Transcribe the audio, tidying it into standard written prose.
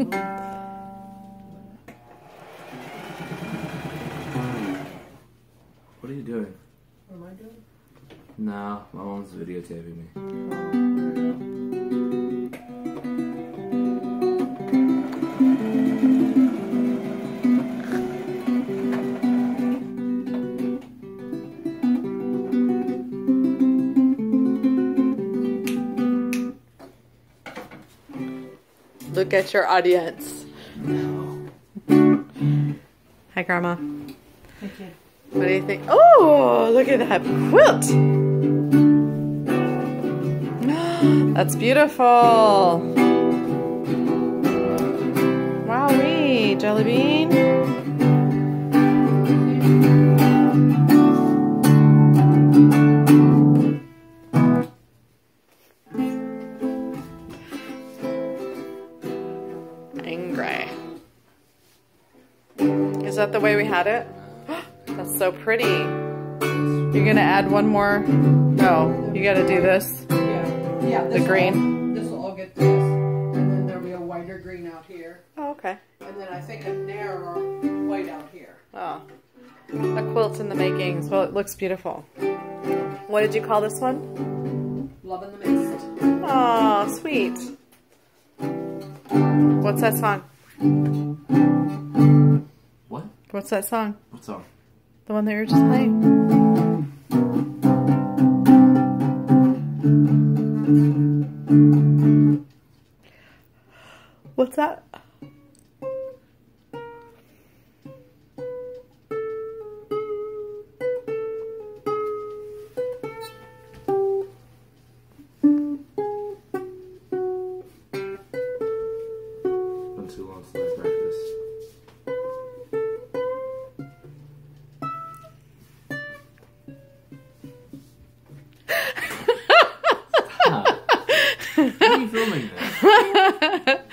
What are you doing? What am I doing? No, my mom's videotaping me. Look at your audience. Hi, Grandma. Thank you. What do you think? Oh, look at that quilt. That's beautiful. Wowee, Jelly Bean. Angry. Is that the way we had it? That's so pretty. You're gonna add one more? No, you gotta do this. Yeah. The green. This will all get this, and then there'll be a whiter green out here, Oh, okay. and then I think a narrower white out here. Oh, a quilt in the makings. Well, it looks beautiful. What did you call this one? Love in the Mist. Oh, sweet. What's that song? What? What's that song? What song? The one that you were just playing. What's that? Been too long since I practiced. Stop. Why are you filming that?